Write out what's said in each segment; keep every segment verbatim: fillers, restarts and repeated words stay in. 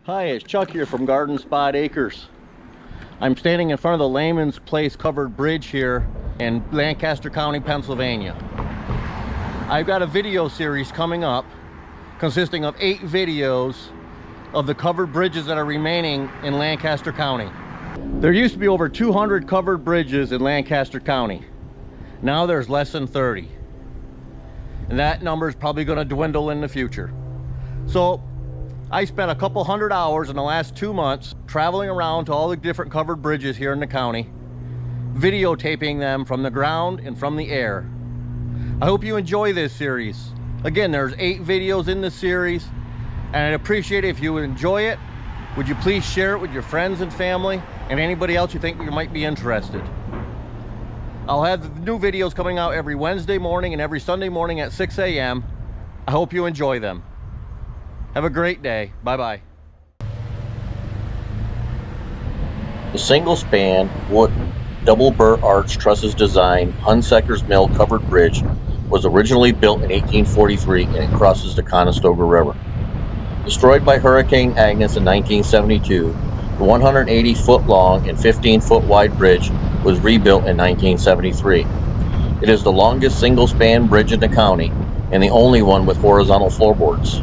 Hi, it's Chuck here from Garden Spot Acres. I'm standing in front of the Layman's Place covered bridge here in Lancaster County, Pennsylvania. I've got a video series coming up consisting of eight videos of the covered bridges that are remaining in Lancaster County. There used to be over two hundred covered bridges in Lancaster County. Now there's less than thirty. And that number is probably going to dwindle in the future. So I spent a couple hundred hours in the last two months traveling around to all the different covered bridges here in the county, videotaping them from the ground and from the air. I hope you enjoy this series. Again, there's eight videos in this series, and I'd appreciate it if you would enjoy it. Would you please share it with your friends and family and anybody else you think you might be interested. I'll have new videos coming out every Wednesday morning and every Sunday morning at six A M I hope you enjoy them. Have a great day. Bye-bye. The single-span, wooden, double-burr arch trusses design Hunsaker's Mill covered bridge was originally built in eighteen forty-three and it crosses the Conestoga River. Destroyed by Hurricane Agnes in nineteen seventy-two, the one hundred eighty foot long and fifteen foot wide bridge was rebuilt in nineteen seventy-three. It is the longest single-span bridge in the county and the only one with horizontal floorboards.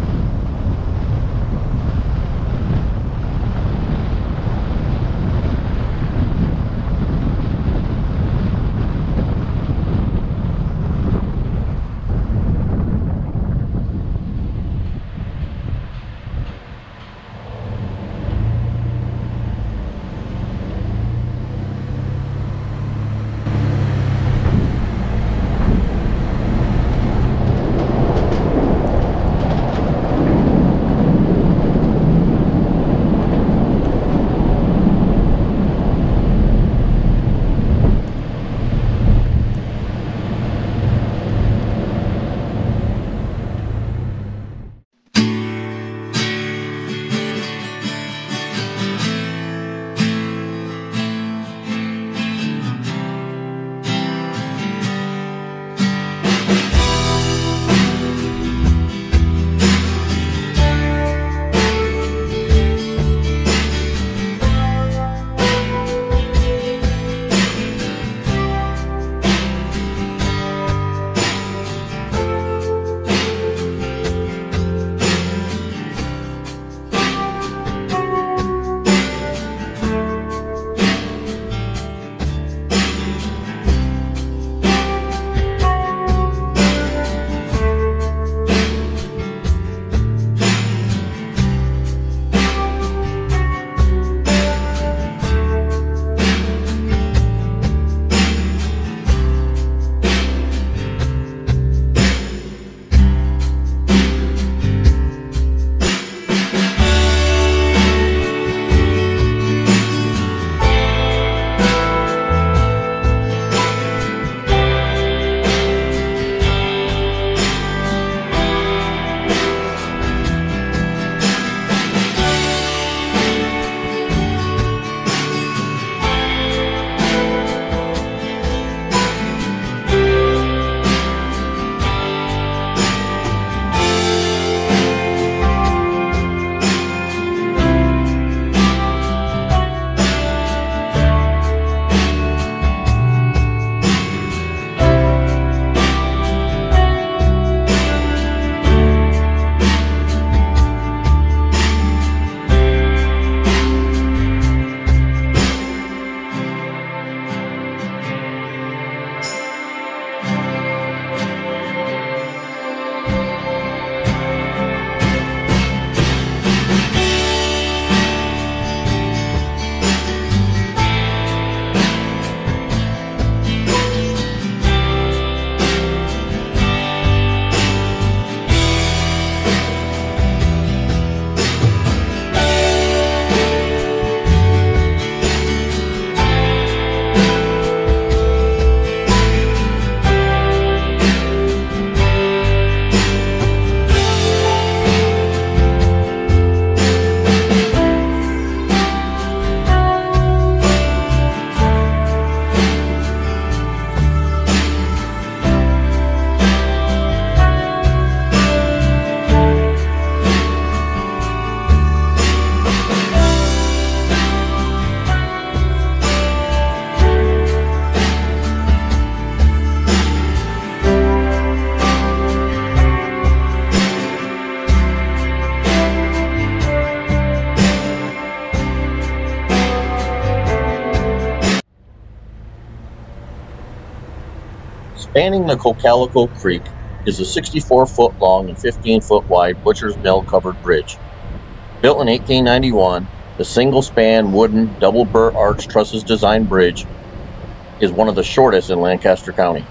Spanning the Cocalico Creek is a sixty-four foot long and fifteen foot wide butcher's mill covered bridge. Built in eighteen ninety-one, the single-span wooden double burr arch trusses design bridge is one of the shortest in Lancaster County.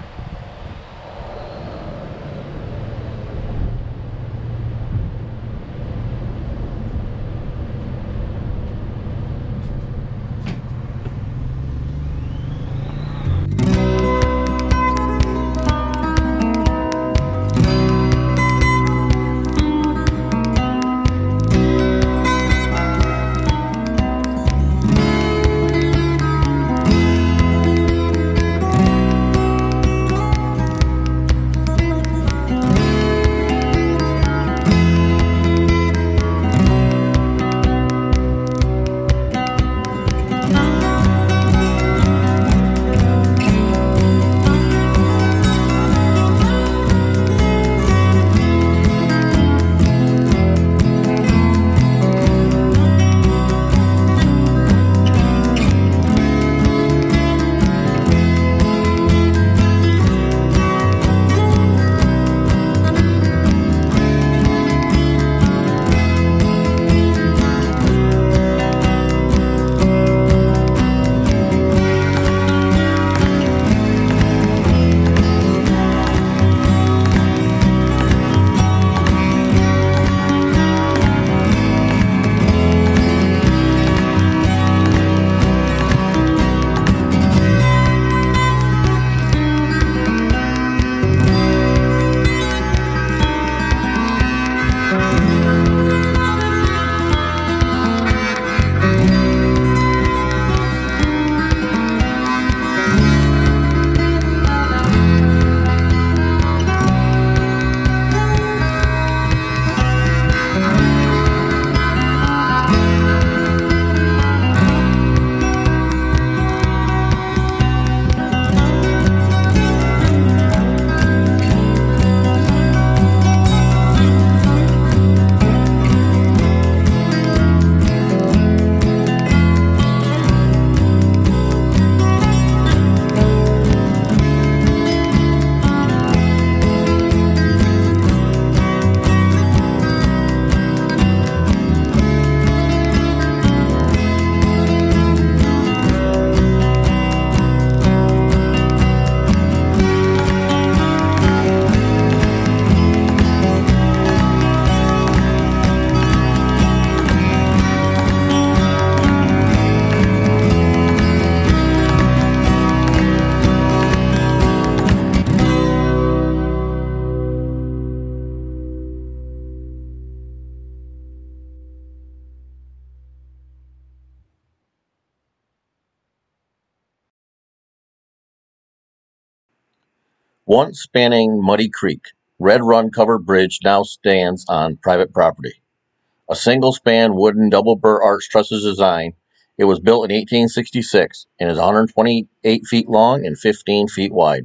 Once spanning Muddy Creek, Red Run covered bridge now stands on private property. A single-span wooden double burr arch trusses design, it was built in eighteen sixty-six and is one hundred twenty-eight feet long and fifteen feet wide.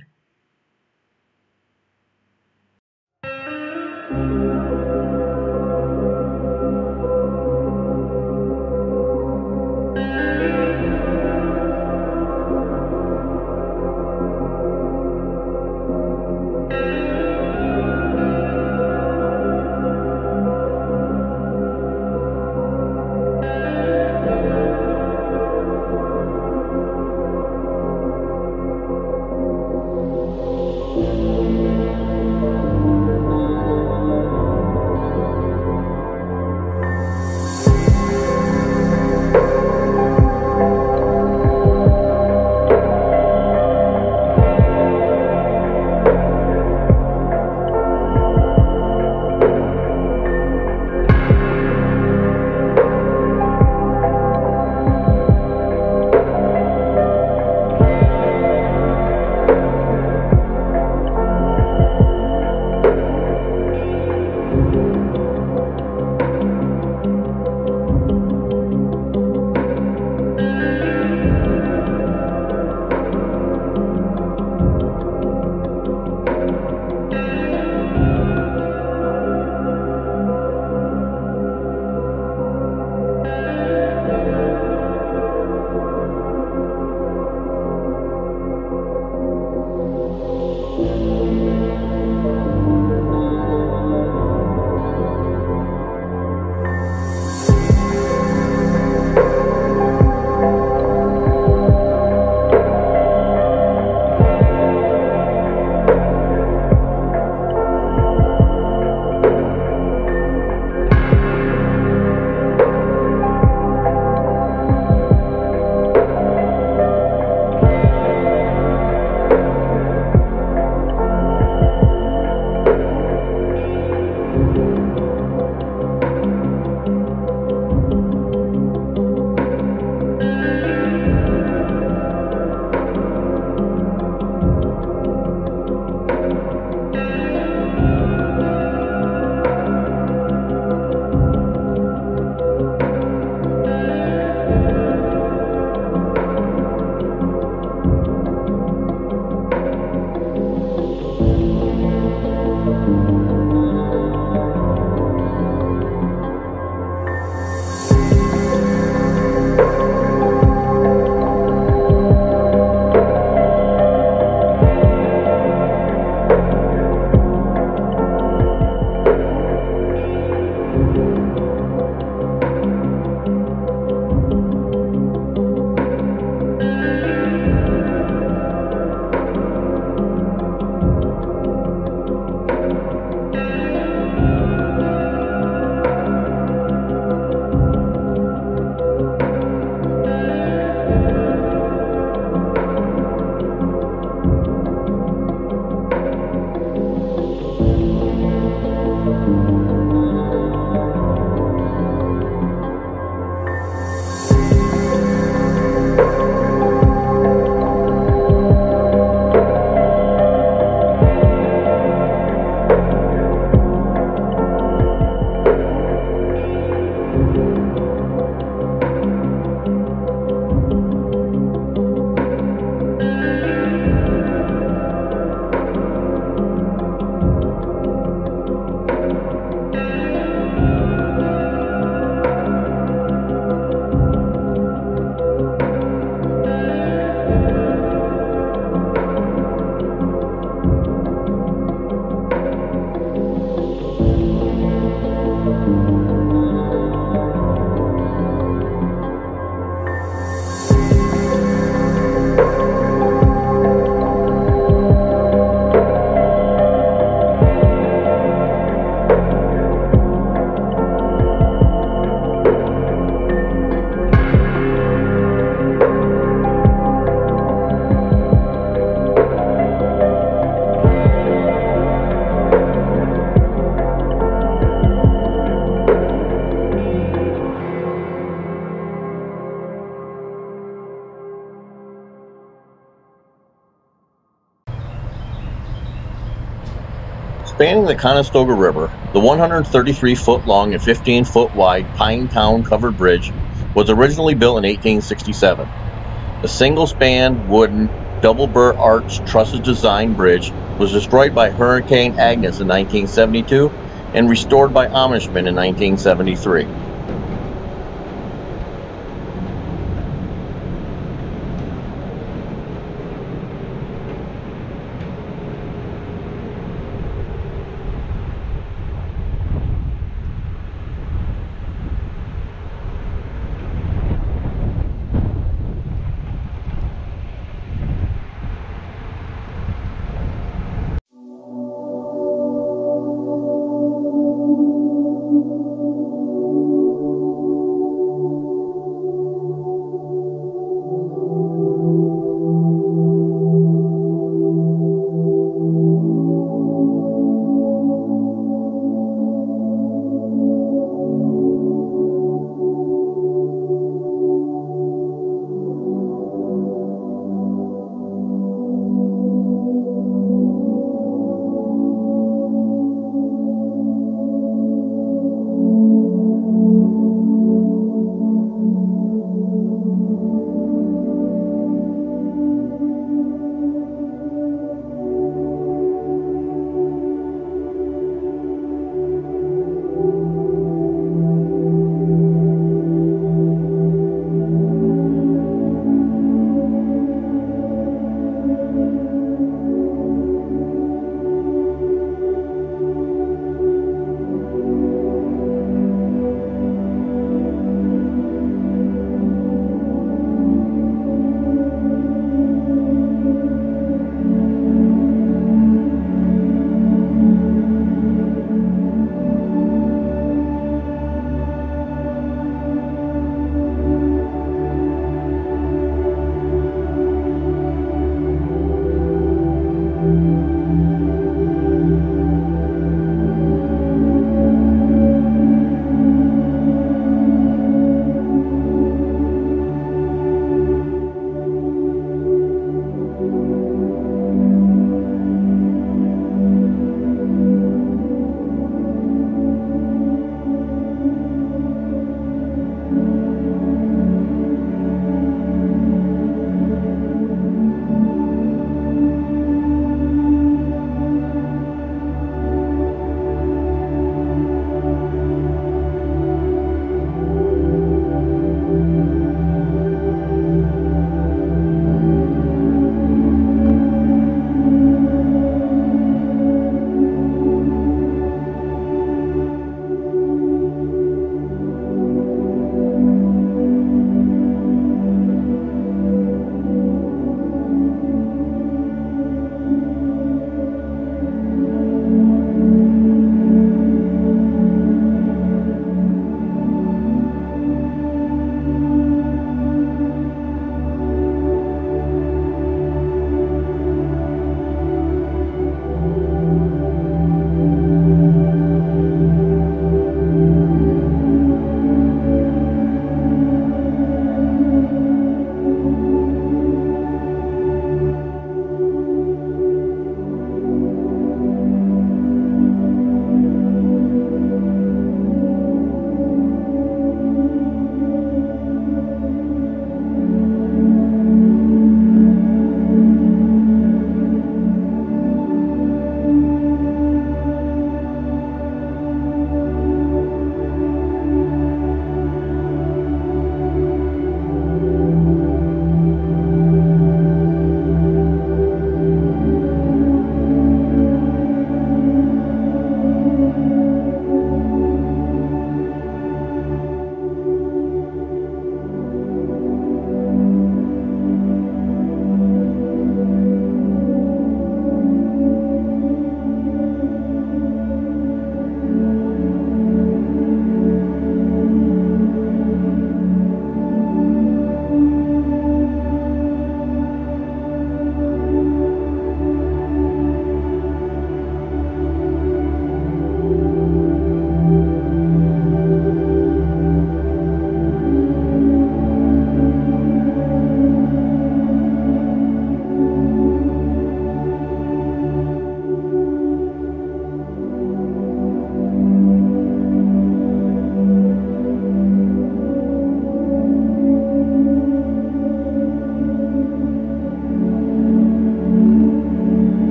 Spanning the Conestoga River, the one hundred thirty-three foot long and fifteen foot wide Pine Town Covered Bridge was originally built in eighteen sixty-seven. The single-span, wooden, double-burr arch trusses design bridge was destroyed by Hurricane Agnes in nineteen seventy-two and restored by Amishmen in nineteen seventy-three.